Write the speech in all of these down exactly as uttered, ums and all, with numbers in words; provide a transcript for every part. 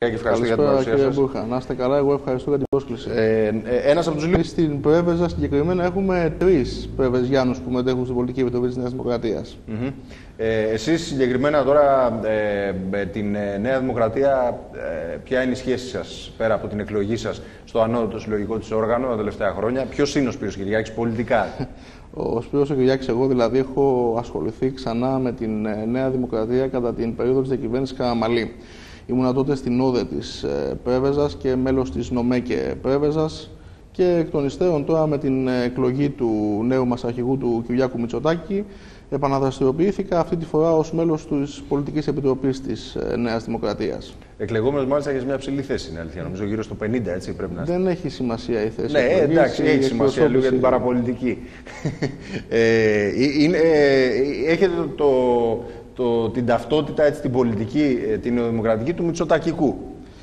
Ευχαριστώ για την παρουσία σας. Μπούρχα. Να είστε καλά, εγώ ευχαριστώ για την πρόσκληση. Ε, ε, ένας από τους λίγους... Στην Πρέβεζα συγκεκριμένα έχουμε τρεις Πρεβεζιάνους που μετέχουν στην Πολιτική Επιτροπή της Νέας Δημοκρατίας. Mm-hmm. ε, εσείς συγκεκριμένα τώρα ε, με την ε, Νέα Δημοκρατία, ε, ποια είναι η σχέση σας πέρα από την εκλογή σας στο ανώτατο συλλογικό της όργανο τα τελευταία χρόνια? Ποιος είναι ο Σπύρος Κυριάκης πολιτικά? Ο Σπύρος ο Κυριάκης, εγώ δηλαδή, έχω ασχοληθεί ξανά με την ε, Νέα Δημοκρατία κατά την περίοδο της διακυβέρνησης Καραμανλή. Ήμουνα τότε στην όδε της ε, Πρέβεζας και μέλος της ΝΟΜΕΚΕ Πρέβεζας και εκ των υστέρων τώρα με την εκλογή του νέου μας αρχηγού του Κυριάκου Μητσοτάκη επαναδραστηριοποιήθηκα αυτή τη φορά ως μέλος της Πολιτικής Επιτροπής της ε, Νέας Δημοκρατίας. Εκλεγόμενος μάλιστα έχεις μια ψηλή θέση, είναι αλήθεια. Νομίζω γύρω στο πενήντα, έτσι πρέπει να... Δεν έχει σημασία η θέση. Ναι, εκλογής, εντάξει, έχει σημασία λίγο για την παραπολιτική. ε, είναι, ε, έχετε το... το... Το, την ταυτότητα, έτσι, την πολιτική, την νεοδημοκρατική του Μητσοτακικού.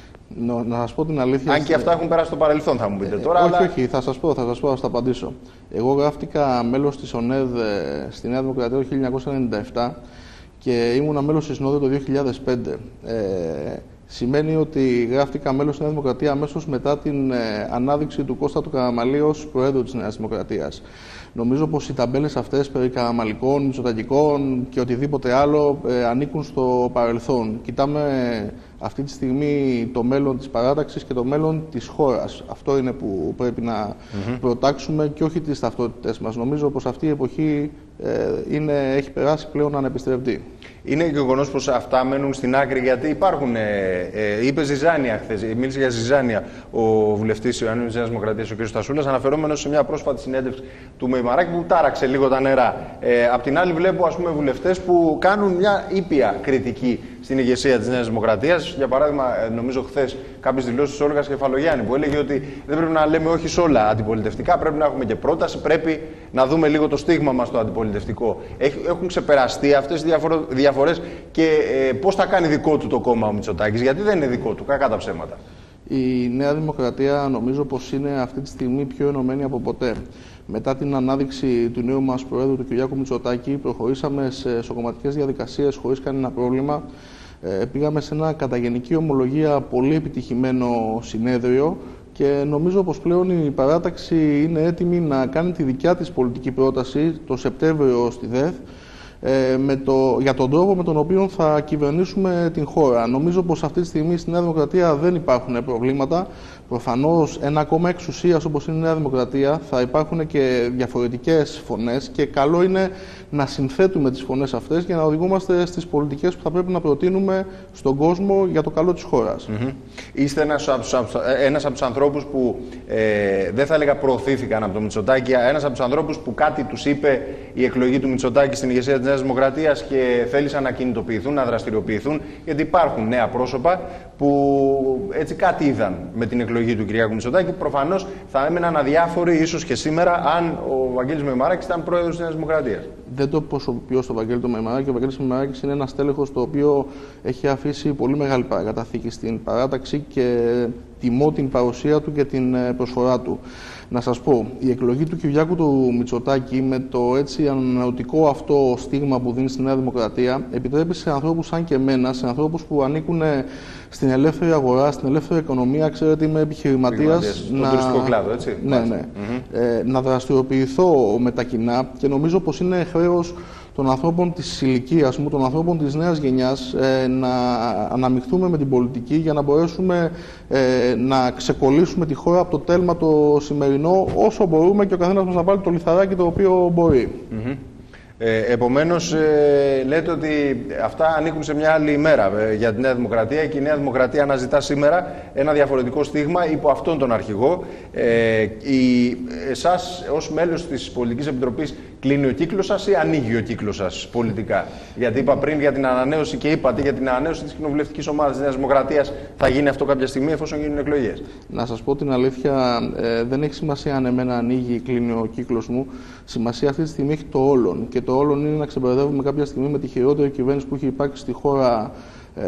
No, να σας πω την αλήθεια. Αν και αυτά έχουν περάσει στο παρελθόν, θα μου πείτε τώρα. Ε, αλλά... Όχι, όχι, θα σας πω, θα σας πω, θα σας απαντήσω. Εγώ γράφτηκα μέλος της ΟΝΕΔ στη Νέα Δημοκρατία το χίλια εννιακόσια ενενήντα επτά και ήμουνα μέλος της ΝΟΔΕ το δύο χιλιάδες πέντε. Ε, σημαίνει ότι γράφτηκα μέλος στη Νέα Δημοκρατία αμέσως μετά την ε, ανάδειξη του Κώστα του Καραμανλή ως Προέδρου της Νέας Δημοκρατίας. Νομίζω πως οι ταμπέλες αυτές περί καραμαλικών, μητσοτακικών και οτιδήποτε άλλο ε, ανήκουν στο παρελθόν. Κοιτάμε αυτή τη στιγμή το μέλλον της παράταξης και το μέλλον της χώρας. Αυτό είναι που πρέπει να mm-hmm. προτάξουμε και όχι τις ταυτότητες μας. Νομίζω πως αυτή η εποχή ε, είναι, έχει περάσει πλέον ανεπιστρεπτή. Είναι γεγονός πως αυτά μένουν στην άκρη, γιατί υπάρχουν, ε, ε, είπε ζυζάνια χθες, μίλησε για ζυζάνια ο βουλευτής Ιωαννίνης της Νέας Δημοκρατίας, ο κ. Στασούλας, αναφερόμενος σε μια πρόσφατη συνέντευξη του Μεϊμαράκη που τάραξε λίγο τα νερά. Ε, απ' την άλλη βλέπω, ας πούμε, βουλευτές που κάνουν μια ήπια κριτική στην ηγεσία της Νέας Δημοκρατίας. Για παράδειγμα, νομίζω χθες κάποιες δηλώσεις της Όλγας Κεφαλογιάννη που έλεγε ότι δεν πρέπει να λέμε όχι σε όλα αντιπολιτευτικά, πρέπει να έχουμε και πρόταση, πρέπει να δούμε λίγο το στίγμα μας το αντιπολιτευτικό. Έχουν ξεπεραστεί αυτές οι διαφορές και ε, πώς θα κάνει δικό του το κόμμα ο Μητσοτάκης, γιατί δεν είναι δικό του, κακά τα ψέματα. Η Νέα Δημοκρατία νομίζω πως είναι αυτή τη στιγμή πιο ενωμένη από ποτέ. Μετά την ανάδειξη του νέου μας Προέδρου, του Κυριάκου Μητσοτάκη, προχωρήσαμε σε εσωκομματικές διαδικασίες χωρίς κανένα πρόβλημα. Ε, πήγαμε σε ένα κατά γενική ομολογία πολύ επιτυχημένο συνέδριο και νομίζω πως πλέον η παράταξη είναι έτοιμη να κάνει τη δικιά της πολιτική πρόταση το Σεπτέμβριο στη ΔΕΘ ε, με το, για τον τρόπο με τον οποίο θα κυβερνήσουμε την χώρα. Νομίζω πως αυτή τη στιγμή στη Νέα Δημοκρατία δεν υπάρχουν προβλήματα. Προφανώς ένα κόμμα εξουσίας όπως είναι η Νέα Δημοκρατία θα υπάρχουν και διαφορετικές φωνές και καλό είναι να συνθέτουμε τις φωνές αυτές για να οδηγούμαστε στις πολιτικές που θα πρέπει να προτείνουμε στον κόσμο για το καλό της χώρας. Mm-hmm. Είστε ένας από, ένας από τους ανθρώπους που ε, δεν θα έλεγα προωθήθηκαν από το Μητσοτάκη, ένας από τους ανθρώπους που κάτι τους είπε η εκλογή του Μητσοτάκη στην ηγεσία της Νέας Δημοκρατίας και θέλησαν να κινητοποιηθούν, να δραστηριοποιηθούν, γιατί υπάρχουν νέα πρόσωπα που έτσι κάτι είδαν με την εκλογή του Κυριάκου Μητσοτάκη. Προφανώς θα έμεναν αδιάφοροι ίσως και σήμερα αν ο Βαγγέλης Μεϊμαράκης ήταν πρόεδρος της Νέας Δημοκρατίας. Δεν το προσωποποιώ στο Βαγγέλη τον Μεϊμαράκη. Ο Βαγγέλης Μεϊμαράκης είναι ένας τέλεχος το οποίο έχει αφήσει πολύ μεγάλη παρακαταθήκη στην παράταξη και τιμώ την παρουσία του και την προσφορά του. Να σας πω, η εκλογή του Κυριάκου του Μητσοτάκη με το έτσι ανανεωτικό αυτό στίγμα που δίνει στη Νέα Δημοκρατία επιτρέπει σε ανθρώπους σαν και εμένα, σε ανθρώπους που ανήκουν στην ελεύθερη αγορά, στην ελεύθερη οικονομία, ξέρετε, είμαι επιχειρηματίας, να... Στον τουριστικό κλάδο, έτσι. Ναι, ναι. Mm-hmm. ε, να δραστηριοποιηθώ με τα κοινά και νομίζω πως είναι χρέος των ανθρώπων της ηλικίας μου, των ανθρώπων της νέας γενιάς, ε, να αναμειχθούμε με την πολιτική για να μπορέσουμε ε, να ξεκολλήσουμε τη χώρα από το τέλμα το σημερινό όσο μπορούμε και ο καθένας μας να βάλει το λιθαράκι το οποίο μπορεί. Mm-hmm. Ε, επομένως, ε, λέτε ότι αυτά ανήκουν σε μια άλλη ημέρα ε, για τη Νέα Δημοκρατία και η Νέα Δημοκρατία αναζητά σήμερα ένα διαφορετικό στίγμα υπό αυτόν τον αρχηγό. Ε, η, εσάς ως μέλος της Πολιτικής Επιτροπής κλείνει ο κύκλος σας ή ανοίγει ο κύκλος σας πολιτικά? Γιατί είπα πριν για την ανανέωση και είπατε για την ανανέωση της κοινοβουλευτικής ομάδας της Νέας Δημοκρατίας. Θα γίνει αυτό κάποια στιγμή εφόσον γίνουν εκλογές? Να σας πω την αλήθεια, ε, δεν έχει σημασία αν εμένα ανοίγει ή κλείνει ο κύκλος μου. Σημασία αυτή τη στιγμή έχει το όλον. Και το όλον είναι να ξεμπερδεύουμε κάποια στιγμή με τη χειρότερη κυβέρνηση που έχει υπάρξει στη χώρα ε,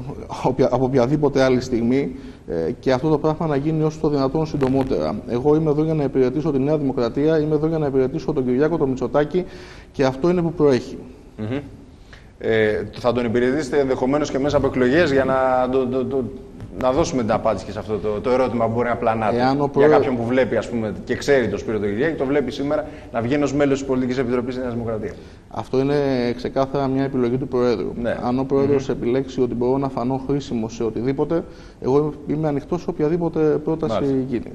από οποιαδήποτε άλλη στιγμή ε, και αυτό το πράγμα να γίνει όσο το δυνατόν συντομότερα. Εγώ είμαι εδώ για να υπηρετήσω τη Νέα Δημοκρατία, είμαι εδώ για να υπηρετήσω τον Κυριάκο τον Μητσοτάκη και αυτό είναι που προέχει. Mm-hmm. ε, θα τον υπηρετήσετε ενδεχομένως και μέσα από εκλογές για να το, το, το, να δώσουμε την απάντηση και σε αυτό το, το ερώτημα που μπορεί να πλανάται. Προέ... Για κάποιον που βλέπει, ας πούμε, και ξέρει τον Σπύρο τον Κυριάκη, το βλέπει σήμερα να βγαίνει ως μέλος της Πολιτικής Επιτροπής της Νέας Δημοκρατίας. Αυτό είναι ξεκάθαρα μια επιλογή του Προέδρου. Ναι. Αν ο Πρόεδρος mm-hmm. επιλέξει ότι μπορώ να φανώ χρήσιμο σε οτιδήποτε, εγώ είμαι ανοιχτός σε οποιαδήποτε πρόταση Μάλιστα. γίνει.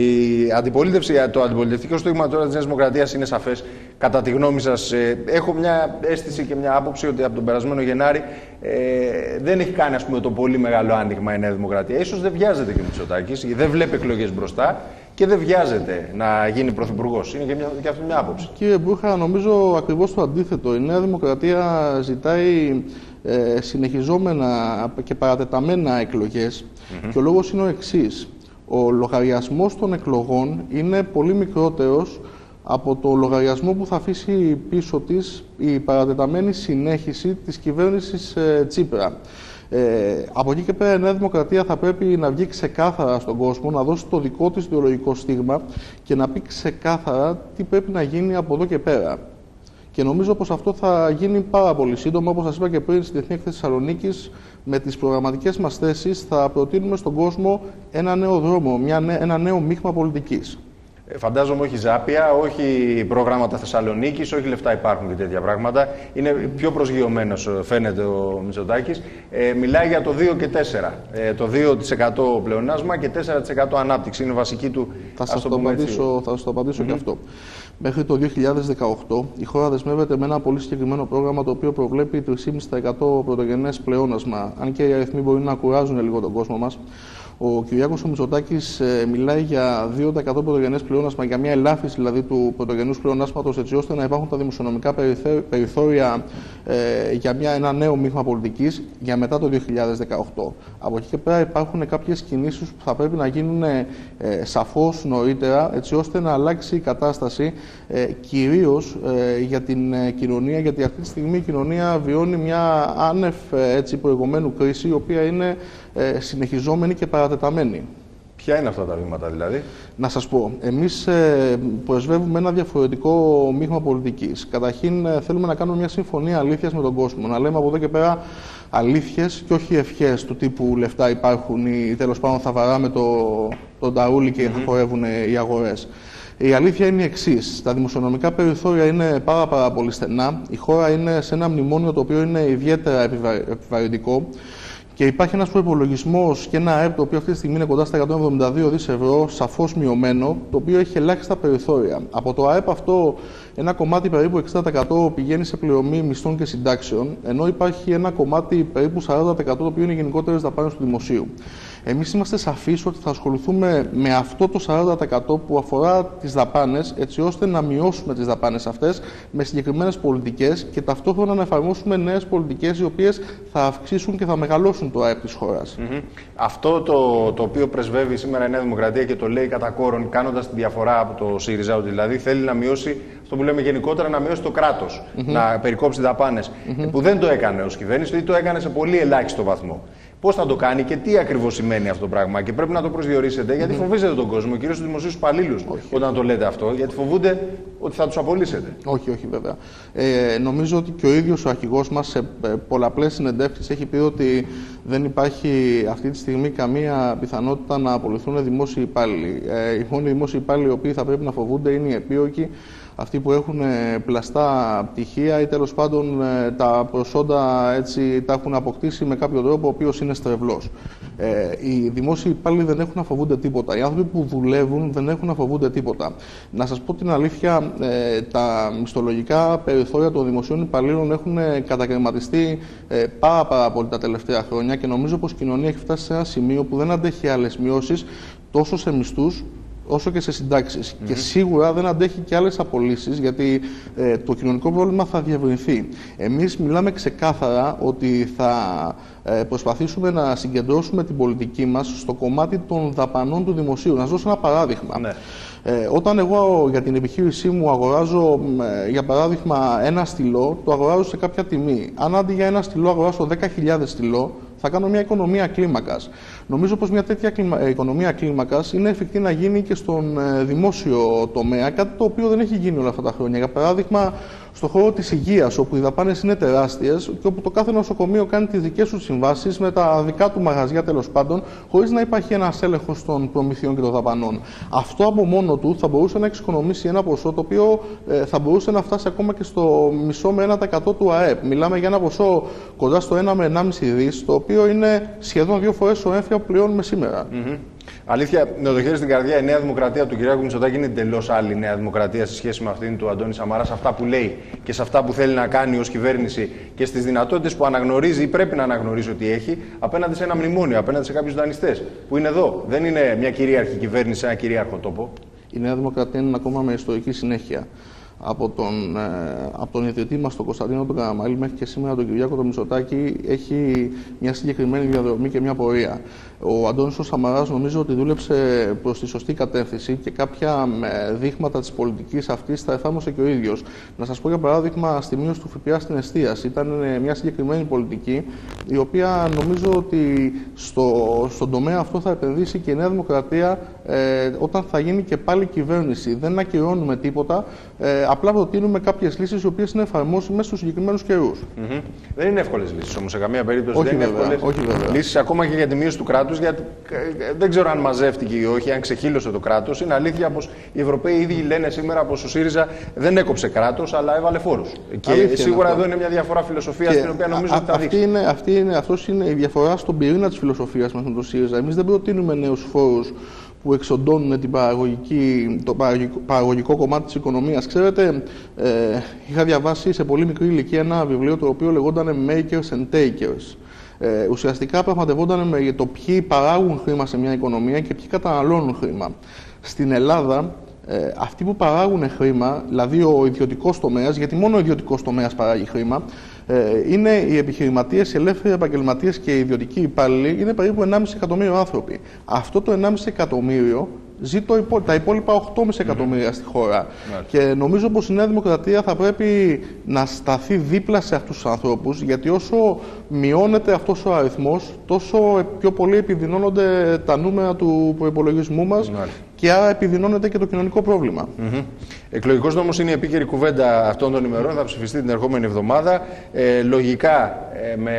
Η αντιπολίτευση, το αντιπολιτευτικό στίγμα τώρα της Νέας Δημοκρατίας είναι σαφές. Κατά τη γνώμη σας, ε, έχω μια αίσθηση και μια άποψη ότι από τον περασμένο Γενάρη ε, δεν έχει κάνει, ας πούμε, το πολύ μεγάλο άνοιγμα η Νέα Δημοκρατία. Ίσως δεν βιάζεται και ο Μητσοτάκης, δεν βλέπει εκλογές μπροστά και δεν βιάζεται να γίνει πρωθυπουργός. Είναι και, μια, και αυτή μια άποψη. Κύριε Μπούχα, νομίζω ακριβώς το αντίθετο. Η Νέα Δημοκρατία ζητάει ε, συνεχιζόμενα και παρατεταμένα εκλογές mm-hmm. και ο λόγος είναι ο εξής. Ο λογαριασμός των εκλογών είναι πολύ μικρότερος από το λογαριασμό που θα αφήσει πίσω της η παρατεταμένη συνέχιση της κυβέρνησης ε, Τσίπρα. Ε, από εκεί και πέρα η Νέα Δημοκρατία θα πρέπει να βγει ξεκάθαρα στον κόσμο, να δώσει το δικό της ιδεολογικό στίγμα και να πει ξεκάθαρα τι πρέπει να γίνει από εδώ και πέρα. Και νομίζω πως αυτό θα γίνει πάρα πολύ σύντομα, όπως σας είπα και πριν, στη Διεθνή Έκθεση Θεσσαλονίκης, με τις προγραμματικές μας θέσεις θα προτείνουμε στον κόσμο ένα νέο δρόμο, μια, ένα νέο μείγμα πολιτικής. Φαντάζομαι όχι ζάπια, όχι προγράμματα Θεσσαλονίκης, όχι λεφτά υπάρχουν και τέτοια πράγματα. Είναι πιο προσγειωμένος, φαίνεται, ο Μητσοτάκης. Ε, μιλάει για το δύο και τέσσερα. Ε, το δύο τοις εκατό πλεονάσμα και τέσσερα τοις εκατό ανάπτυξη. Είναι βασική του. Θα σας το, το απαντήσω, θα σας το απαντήσω mm-hmm. και αυτό. Μέχρι το δύο χιλιάδες δεκαοκτώ η χώρα δεσμεύεται με ένα πολύ συγκεκριμένο πρόγραμμα το οποίο προβλέπει τρία κόμμα πέντε τοις εκατό πρωτογενές πλεόνασμα. Αν και οι αριθμοί μπορεί να κουράζουν λίγο τον κόσμο μας. Ο Κυριάκος ο Μητσοτάκης ε, μιλάει για δύο τοις εκατό πρωτογενές πλεόνασμα, για μια ελάφρυνση δηλαδή του πρωτογενούς πλεονάσματος, έτσι ώστε να υπάρχουν τα δημοσιονομικά περιθώρια ε, για μια, ένα νέο μείγμα πολιτικής για μετά το δύο χιλιάδες δεκαοκτώ. Από εκεί και πέρα υπάρχουν κάποιες κινήσεις που θα πρέπει να γίνουν ε, σαφώς νωρίτερα, έτσι ώστε να αλλάξει η κατάσταση ε, κυρίως ε, για την ε, κοινωνία, γιατί αυτή τη στιγμή η κοινωνία βιώνει μια άνευ ε, έτσι, προηγουμένου κρίση, η οποία είναι ε, συνεχιζόμενη και παρατεταμένη. Ποια είναι αυτά τα βήματα δηλαδή? Να σας πω, εμείς ε, προσβεύουμε ένα διαφορετικό μείγμα πολιτικής. Καταρχήν ε, θέλουμε να κάνουμε μια συμφωνία αλήθειας με τον κόσμο. Να λέμε από εδώ και πέρα αλήθειες και όχι ευχές του τύπου λεφτά υπάρχουν ή τέλος πάντων θα βαράμε το, το ταούλι και mm-hmm. θα χορεύουν οι αγορές. Η αλήθεια είναι η εξής. Τα δημοσιονομικά περιθώρια είναι πάρα, πάρα πολύ στενά. Η χώρα είναι σε ένα μνημόνιο το οποίο είναι ιδιαίτερα επιβα... επιβαρυντικό. Και υπάρχει ένας προϋπολογισμός και ένα ΑΕΠ το οποίο αυτή τη στιγμή είναι κοντά στα εκατόν εβδομήντα δύο δισεκατομμύρια ευρώ, σαφώς μειωμένο, το οποίο έχει ελάχιστα περιθώρια. Από το ΑΕΠ αυτό, ένα κομμάτι περίπου εξήντα τοις εκατό πηγαίνει σε πληρωμή μισθών και συντάξεων, ενώ υπάρχει ένα κομμάτι περίπου σαράντα τοις εκατό το οποίο είναι γενικότερες δαπάνες του δημοσίου. Εμείς είμαστε σαφείς ότι θα ασχοληθούμε με αυτό το σαράντα τοις εκατό που αφορά τις δαπάνες, έτσι ώστε να μειώσουμε τις δαπάνες αυτές με συγκεκριμένες πολιτικές και ταυτόχρονα να εφαρμόσουμε νέες πολιτικές οι οποίες θα αυξήσουν και θα μεγαλώσουν το ΑΕΠ της χώρας. Mm-hmm. Αυτό το, το οποίο πρεσβεύει σήμερα η Νέα Δημοκρατία και το λέει κατά κόρον, κάνοντας τη διαφορά από το ΣΥΡΙΖΑ, ότι δηλαδή θέλει να μειώσει, αυτό που λέμε γενικότερα, να μειώσει το κράτος, mm-hmm. να περικόψει δαπάνες, mm-hmm. που δεν το έκανε ως κυβέρνηση ή το έκανε σε πολύ ελάχιστο βαθμό. Πώς θα το κάνει και τι ακριβώς σημαίνει αυτό το πράγμα. Και πρέπει να το προσδιορίσετε, γιατί mm-hmm. φοβίζετε τον κόσμο, κυρίως τους δημοσίους υπαλλήλους, όταν το λέτε αυτό, γιατί φοβούνται ότι θα τους απολύσετε. Όχι, όχι, βέβαια. Ε, νομίζω ότι και ο ίδιος ο αρχηγός μας σε πολλαπλές συνεντεύξεις έχει πει ότι δεν υπάρχει αυτή τη στιγμή καμία πιθανότητα να απολυθούν δημόσιοι υπάλληλοι. Ε, οι μόνοι δημόσιοι υπάλληλοι οι οποίοι θα πρέπει να φοβούνται είναι οι επίοικοι, αυτοί που έχουν πλαστά πτυχία ή τέλος πάντων τα προσόντα έτσι τα έχουν αποκτήσει με κάποιο τρόπο ο οποίος είναι στρεβλός. Ε, οι δημόσιοι υπάλληλοι δεν έχουν να φοβούνται τίποτα. Οι άνθρωποι που δουλεύουν δεν έχουν να φοβούνται τίποτα. Να σας πω την αλήθεια, ε, τα μισθολογικά περιθώρια των δημοσίων υπαλλήλων έχουν κατακαιρματιστεί ε, πάρα, πάρα πολύ τα τελευταία χρόνια και νομίζω πως η κοινωνία έχει φτάσει σε ένα σημείο που δεν αντέχει άλλες μειώσεις τόσο σε μισθούς όσο και σε συντάξεις. Mm-hmm. Και σίγουρα δεν αντέχει και άλλες απολύσεις, γιατί ε, το κοινωνικό πρόβλημα θα διευρυνθεί. Εμείς μιλάμε ξεκάθαρα ότι θα ε, προσπαθήσουμε να συγκεντρώσουμε την πολιτική μας στο κομμάτι των δαπανών του δημοσίου. Να σας δώσω ένα παράδειγμα. Ναι. Ε, όταν εγώ για την επιχείρησή μου αγοράζω, ε, για παράδειγμα, ένα στυλό, το αγοράζω σε κάποια τιμή. Αν αντί για ένα στυλό αγοράσω δέκα χιλιάδες στυλό, θα κάνω μια οικονομία κλίμακας. Νομίζω πως μια τέτοια κλιμα... οικονομία κλίμακας είναι εφικτή να γίνει και στον ε, δημόσιο τομέα, κάτι το οποίο δεν έχει γίνει όλα αυτά τα χρόνια. Για παράδειγμα, στον χώρο της υγείας, όπου οι δαπάνες είναι τεράστιες και όπου το κάθε νοσοκομείο κάνει τις δικές του συμβάσεις με τα δικά του μαγαζιά τέλος πάντων, χωρίς να υπάρχει ένας έλεγχος των προμηθειών και των δαπανών. Αυτό από μόνο του θα μπορούσε να εξοικονομήσει ένα ποσό το οποίο ε, θα μπορούσε να φτάσει ακόμα και στο μισό με ένα τοις εκατό του ΑΕΠ. Μιλάμε για ένα ποσό κοντά στο ένα με ενάμιση δις, το οποίο είναι σχεδόν δύο φορές ο έμφυα που πληρώνουμε σήμερα. Mm-hmm. Αλήθεια, με το χέρι στην καρδιά, η Νέα Δημοκρατία του Κυριάκου Μητσοτάκη είναι εντελώς άλλη Νέα Δημοκρατία σε σχέση με αυτήν του Αντώνη Σαμαρά, σε αυτά που λέει και σε αυτά που θέλει να κάνει ως κυβέρνηση και στις δυνατότητες που αναγνωρίζει ή πρέπει να αναγνωρίζει ότι έχει απέναντι σε ένα μνημόνιο, απέναντι σε κάποιους δανειστές που είναι εδώ. Δεν είναι μια κυρίαρχη κυβέρνηση σε ένα κυρίαρχο τόπο. Η Νέα Δημοκρατία είναι ακόμα με ιστορική συνέχεια. Από τον, ε, από τον ιδρυτή μας, τον Κωνσταντίνο τον Καραμανλή, μέχρι και σήμερα τον Κυριάκο τον Μητσοτάκη, έχει μια συγκεκριμένη διαδρομή και μια πορεία. Ο Αντώνης ο Σαμαράς νομίζω ότι δούλεψε προς τη σωστή κατεύθυνση και κάποια ε, δείγματα της πολιτικής αυτής τα εφάρμοσε και ο ίδιος. Να σας πω για παράδειγμα, στη μείωση του ΦΠΑ στην εστίαση. Ήταν ε, μια συγκεκριμένη πολιτική, η οποία νομίζω ότι στο, στον τομέα αυτό θα επενδύσει και η Νέα Δημοκρατία ε, όταν θα γίνει και πάλι κυβέρνηση. Δεν ακυρώνουμε τίποτα. Ε, Απλά προτείνουμε κάποιες λύσεις οι οποίες είναι εφαρμόσιμες στους συγκεκριμένους καιρούς. Mm-hmm. Δεν είναι εύκολες λύσεις όμως, σε καμία περίπτωση. Όχι δεν είναι βέβαια, εύκολες όχι βέβαια. λύσεις ακόμα και για τη μείωση του κράτους, γιατί δεν ξέρω αν μαζεύτηκε ή όχι, αν ξεχύλωσε το κράτος. Είναι αλήθεια πως οι Ευρωπαίοι ήδη λένε σήμερα πως ο ΣΥΡΙΖΑ δεν έκοψε κράτος, αλλά έβαλε φόρους. Και αλήθεια σίγουρα εδώ είναι μια διαφορά φιλοσοφίας, την οποία νομίζω ότι θα δείξει. Είναι, αυτή είναι, αυτός είναι η διαφορά στον πυρήνα της φιλοσοφίας μας με τον ΣΥΡΙΖΑ. Εμείς δεν προτείνουμε νέους φόρους που εξοντώνουν την παραγωγική, το παραγωγικό, παραγωγικό κομμάτι της οικονομίας. Ξέρετε, ε, είχα διαβάσει σε πολύ μικρή ηλικία ένα βιβλίο το οποίο λεγόταν Makers and Takers. Ε, ουσιαστικά πραγματευόταν με το ποιοι παράγουν χρήμα σε μια οικονομία και ποιοι καταναλώνουν χρήμα. Στην Ελλάδα, ε, αυτοί που παράγουν χρήμα, δηλαδή ο ιδιωτικός τομέας, γιατί μόνο ο ιδιωτικός τομέας παράγει χρήμα, είναι οι επιχειρηματίες, οι ελεύθεροι επαγγελματίες και οι ιδιωτικοί υπάλληλοι, είναι περίπου ενάμιση εκατομμύριο άνθρωποι. Αυτό το ενάμιση εκατομμύριο ζει το υπό, τα υπόλοιπα οκτώ κόμμα πέντε εκατομμύρια στη χώρα. Mm. Και νομίζω πως η Νέα Δημοκρατία θα πρέπει να σταθεί δίπλα σε αυτούς τους ανθρώπους, γιατί όσο μειώνεται αυτός ο αριθμός, τόσο πιο πολύ επιδεινώνονται τα νούμερα του προϋπολογισμού μας. Mm. Και άρα επιδεινώνεται και το κοινωνικό πρόβλημα. Mm-hmm. Εκλογικός νόμος είναι η επίκαιρη κουβέντα αυτών των ημερών. Θα ψηφιστεί την ερχόμενη εβδομάδα. Ε, λογικά, ε, με,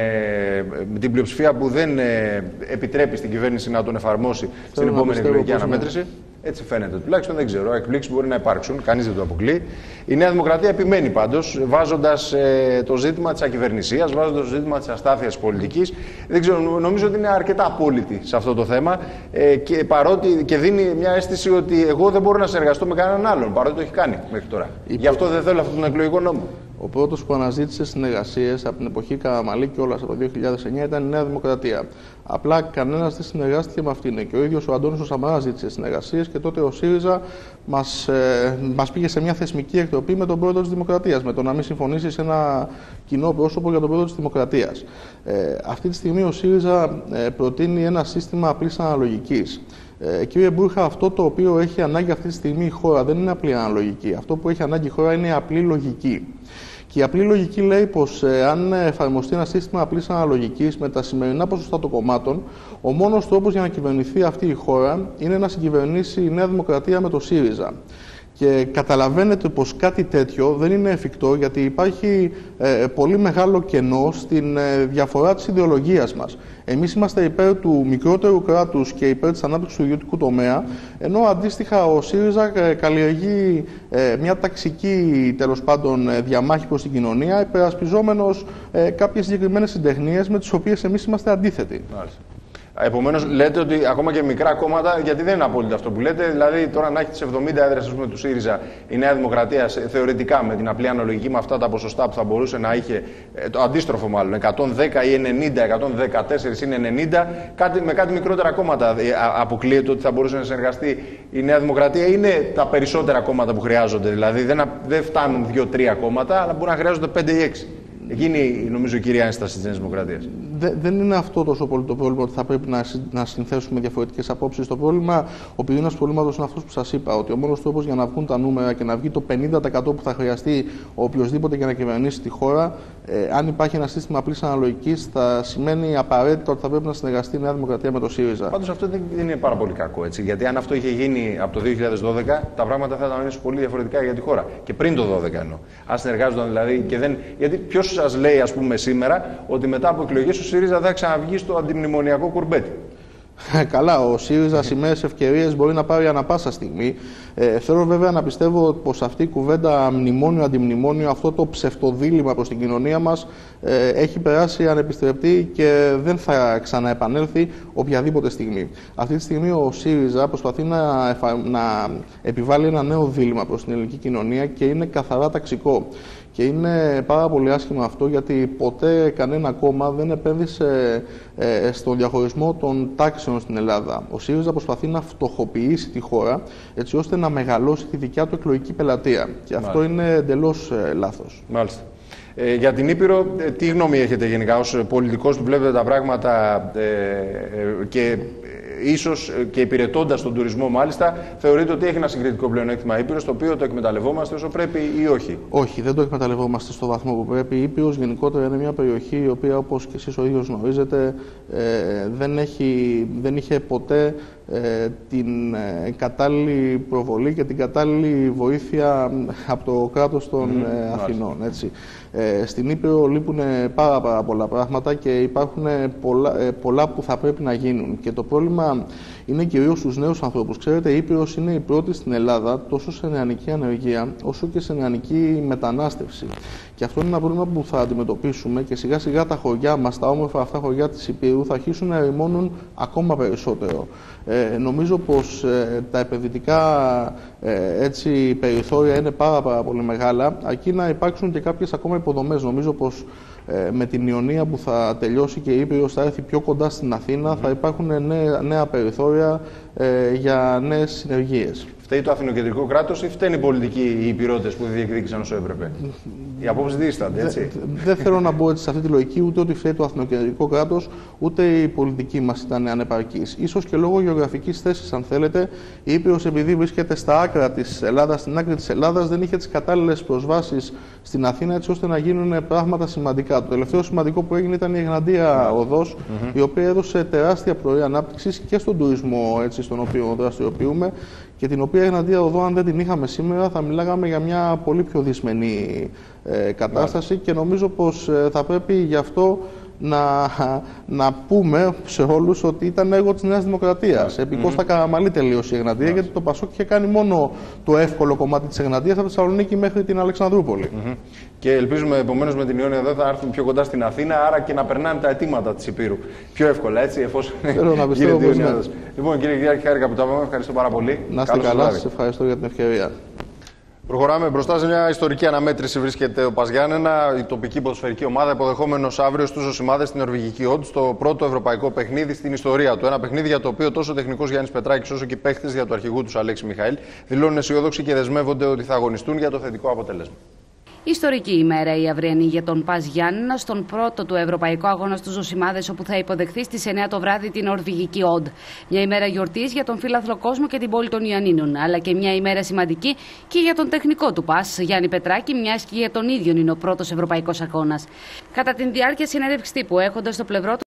με την πλειοψηφία που δεν ε, επιτρέπει στην κυβέρνηση να τον εφαρμόσει στην επόμενη εκλογική αναμέτρηση. Έτσι φαίνεται τουλάχιστον, δεν ξέρω. Εκπλήξεις μπορεί να υπάρξουν, κανείς δεν το αποκλεί. Η Νέα Δημοκρατία επιμένει πάντως, βάζοντας ε, το ζήτημα της ακυβερνησίας, βάζοντας το ζήτημα της αστάθειας πολιτικής. Δεν ξέρω, νομίζω ότι είναι αρκετά απόλυτη σε αυτό το θέμα ε, και, παρότι, και δίνει μια αίσθηση ότι εγώ δεν μπορώ να συνεργαστώ με κανέναν άλλον, παρότι το έχει κάνει μέχρι τώρα. Η... Γι' αυτό δεν θέλω αυτόν τον εκλογικό νόμο. Ο πρώτος που αναζήτησε συνεργασίες από την εποχή Καραμανλή και όλα από το δύο χιλιάδες εννιά ήταν η Νέα Δημοκρατία. Απλά κανένας δεν συνεργάστηκε με αυτήν. Και ο ίδιος ο Αντώνης ο Σαμαράς ζήτησε συνεργασίες και τότε ο ΣΥΡΙΖΑ μας, ε, μας πήγε σε μια θεσμική εκτροπή με τον πρόεδρο της Δημοκρατίας, με το να μην συμφωνήσει σε ένα κοινό πρόσωπο για τον πρόεδρο της Δημοκρατίας. Ε, αυτή τη στιγμή ο ΣΥΡΙΖΑ ε, προτείνει ένα σύστημα απλής αναλογικής. Ε, κύριε Μπούρχα, αυτό το οποίο έχει ανάγκη αυτή τη στιγμή η χώρα δεν είναι απλή αναλογική. Αυτό που έχει ανάγκη η χώρα είναι απλή λογική. Και η απλή λογική λέει πως ε, αν εφαρμοστεί ένα σύστημα απλής αναλογικής με τα σημερινά ποσοστά των κομμάτων, ο μόνος τρόπος για να κυβερνηθεί αυτή η χώρα είναι να συγκυβερνήσει η Νέα Δημοκρατία με το ΣΥΡΙΖΑ. Και καταλαβαίνετε πως κάτι τέτοιο δεν είναι εφικτό, γιατί υπάρχει ε, πολύ μεγάλο κενό στην ε, διαφορά της ιδεολογίας μας. Εμείς είμαστε υπέρ του μικρότερου κράτους και υπέρ της ανάπτυξης του ιδιωτικού τομέα, ενώ αντίστοιχα ο ΣΥΡΙΖΑ ε, καλλιεργεί ε, μια ταξική τέλος πάντων ε, διαμάχη προς την κοινωνία, υπερασπιζόμενος ε, κάποιες συγκεκριμένες συντεχνίες με τις οποίες εμείς είμαστε αντίθετοι. Μάλιστα. Επομένως, λέτε ότι ακόμα και μικρά κόμματα, γιατί δεν είναι απόλυτα αυτό που λέτε, δηλαδή τώρα να έχει τις εβδομήντα έδρες ας πούμε, του ΣΥΡΙΖΑ η Νέα Δημοκρατία θεωρητικά με την απλή αναλογική με αυτά τα ποσοστά που θα μπορούσε να είχε, το αντίστροφο μάλλον, εκατόν δέκα ή ενενήντα, εκατόν δεκατέσσερα ή ενενήντα, κάτι, με κάτι μικρότερα κόμματα αποκλείεται ότι θα μπορούσε να συνεργαστεί η Νέα Δημοκρατία. Είναι τα περισσότερα κόμματα που χρειάζονται, δηλαδή δεν, δεν φτάνουν δύο τρία κόμματα, αλλά μπορεί να χρειάζονται πέντε ή έξι. Εκείνη είναι νομίζω η κυρία ένσταση της Νέας Δημοκρατίας. Δε, δεν είναι αυτό τόσο πολύ το πρόβλημα ότι θα πρέπει να, να συνθέσουμε διαφορετικές απόψεις. Το πρόβλημα, ο πυρήνας του προβλήματος είναι αυτός που σας είπα, ότι ο μόνος τρόπος για να βγουν τα νούμερα και να βγει το πενήντα τοις εκατό που θα χρειαστεί ο οποιοσδήποτε για να κυβερνήσει τη χώρα Ε, αν υπάρχει ένα σύστημα απλής αναλογικής, θα σημαίνει απαραίτητα ότι θα πρέπει να συνεργαστεί η Νέα Δημοκρατία με το ΣΥΡΙΖΑ. Πάντως αυτό δεν είναι πάρα πολύ κακό, έτσι. Γιατί αν αυτό είχε γίνει από το δύο χιλιάδες δώδεκα, τα πράγματα θα ήταν πολύ διαφορετικά για τη χώρα. Και πριν το δώδεκα εννοώ. Αν συνεργάζονταν δηλαδή και δεν. Γιατί ποιος σας λέει, ας πούμε, σήμερα ότι μετά από εκλογές ο ΣΥΡΙΖΑ θα ξαναβγεί στο αντιμνημονιακό κουρμπέτι. Καλά, ο ΣΥΡΙΖΑ σημαίες ευκαιρίες μπορεί να πάρει ανα πάσα στιγμή. Ε, θέλω βέβαια να πιστεύω πως αυτή η κουβέντα μνημόνιο-αντιμνημόνιο, αυτό το ψευτοδίλημμα προς την κοινωνία μας, ε, έχει περάσει ανεπιστρεπτή και δεν θα ξαναεπανέλθει οποιαδήποτε στιγμή. Αυτή τη στιγμή ο ΣΥΡΙΖΑ προσπαθεί να, εφα... να επιβάλλει ένα νέο δίλημμα προς την ελληνική κοινωνία και είναι καθαρά ταξικό. Και είναι πάρα πολύ άσχημο αυτό, γιατί ποτέ κανένα κόμμα δεν επένδυσε ε, στον διαχωρισμό των τάξεων στην Ελλάδα. Ο ΣΥΡΙΖΑ προσπαθεί να φτωχοποιήσει τη χώρα, έτσι ώστε να μεγαλώσει τη δικιά του εκλογική πελατεία. Και αυτό Μάλιστα. είναι εντελώς ε, λάθος. Μάλιστα. Ε, για την Ήπειρο, ε, τι γνώμη έχετε γενικά ως πολιτικός που βλέπετε τα πράγματα ε, ε, και ε, ίσως και υπηρετώντας τον τουρισμό μάλιστα, θεωρείτε ότι έχει ένα συγκριτικό πλεονέκτημα Ήπειρος, το οποίο το εκμεταλλευόμαστε όσο πρέπει ή όχι? Όχι, δεν το εκμεταλλευόμαστε στο βαθμό που πρέπει. Η Ήπειρος γενικότερα είναι μια περιοχή η οποία, όπως και εσείς ο ίδιος γνωρίζετε, ε, δεν, έχει, δεν είχε ποτέ ε, την ε, κατάλληλη προβολή και την κατάλληλη βοήθεια από το κράτος των mm, ε, Αθηνών. Έτσι. Ε, στην Ήπειρο λείπουν πάρα, πάρα πολλά πράγματα και υπάρχουν πολλά, ε, πολλά που θα πρέπει να γίνουν. Και το πρόβλημα είναι κυρίως στους νέους ανθρώπους. Ξέρετε, η Ήπειρος είναι η πρώτη στην Ελλάδα τόσο σε νεανική ανεργία όσο και σε νεανική μετανάστευση. Και αυτό είναι ένα πρόβλημα που θα αντιμετωπίσουμε και σιγά σιγά τα χωριά μας, τα όμορφα αυτά χωριά της Ηπείρου, θα αρχίσουν να ερημώνουν ακόμα περισσότερο. Ε, νομίζω πως ε, τα επενδυτικά ε, έτσι, περιθώρια είναι πάρα, πάρα πολύ μεγάλα, αρκεί να υπάρξουν και κάποιες ακόμα υποδομές. Νομίζω πως ε, με την Ιωνία που θα τελειώσει και η Ήπειρος θα έρθει πιο κοντά στην Αθήνα, mm-hmm. θα υπάρχουν νέα, νέα περιθώρια ε, για νέες συνεργίες. Φταίει το αθηνοκεντρικό κράτος ή φταίνουν οι πολιτικοί οι υπηρώτες που διεκδίκησαν όσο έπρεπε? Οι απόψεις δίστανται, έτσι. Δεν δε θέλω να μπω έτσι σε αυτή τη λογική, ούτε ότι φταίει το αθηνοκεντρικό κράτος, ούτε η πολιτική μας ήταν ανεπαρκής. Ίσως και λόγω γεωγραφικής θέσης, αν θέλετε, η Ήπειρος, επειδή βρίσκεται στα άκρα της Ελλάδας, στην άκρη της Ελλάδας, δεν είχε τις κατάλληλες προσβάσεις στην Αθήνα, έτσι ώστε να γίνουν πράγματα σημαντικά. Το τελευταίο σημαντικό που έγινε ήταν η Εγναντία Οδός, mm-hmm. η οποία έδωσε τεράστια πορεία ανάπτυξης και στον τουρισμό, έτσι, στον οποίο δραστηριοποιούμε. Και την οποία Εγναντία Οδό, αν δεν την είχαμε σήμερα, θα μιλάγαμε για μια πολύ πιο δυσμενή ε, κατάσταση. Yeah. Και νομίζω πως ε, θα πρέπει γι' αυτό να, να πούμε σε όλους ότι ήταν έργο της Νέας Δημοκρατίας. Yeah. Επικώς mm-hmm. στα Καραμαλή τελείωσε η Εγναντία, yeah. γιατί το Πασόκ είχε κάνει μόνο το εύκολο κομμάτι της Εγναντίας από τη Θεσσαλονίκη μέχρι την Αλεξανδρούπολη. Mm-hmm. Και ελπίζουμε επομένως με την Ιόνια εδώ θα έρθουν πιο κοντά στην Αθήνα, άρα και να περνάνε τα αιτήματα της Ηπείρου πιο εύκολα, έτσι, εφόσον γίνεται η Ιόνια. Λοιπόν, κύριε Κυριάκη, χάρηκα που τα πάμε. Ευχαριστώ πάρα πολύ. Να είστε καλά, σας ευχαριστώ για την ευκαιρία. Προχωράμε μπροστά σε μια ιστορική αναμέτρηση. Βρίσκεται ο Πας Γιάννενα, η τοπική ποδοσφαιρική ομάδα, υποδεχόμενος αύριο στους Ζωσιμάδες στην Νορβηγική Όντ, στο πρώτο ευρωπαϊκό παιχνίδι στην ιστορία του. Ένα παιχνίδι για το οποίο τόσο ο τεχνικός Γιάννης Πετράκης όσο και οι παίχτες για του αρχηγού του Αλέξη Μιχαήλ δηλώνουν αισιόδοξοι και δεσμεύονται ότι θα αγωνιστούν για το θετικό αποτέλεσμα. Ιστορική ημέρα η αυριανή για τον Πας Γιάννενα στον πρώτο του ευρωπαϊκό αγώνα στους Ζωσιμάδες, όπου θα υποδεχθεί στις εννιά το βράδυ την Νορβηγική Όντ. Μια ημέρα γιορτής για τον φίλαθλο κόσμο και την πόλη των Ιωαννίνων, αλλά και μια ημέρα σημαντική και για τον τεχνικό του Πας, Γιάννη Πετράκη, μιας και για τον ίδιο είναι ο πρώτος ευρωπαϊκός αγώνας. Κατά την διάρκεια συνέντευξης τύπου, έχοντας στο πλευρό του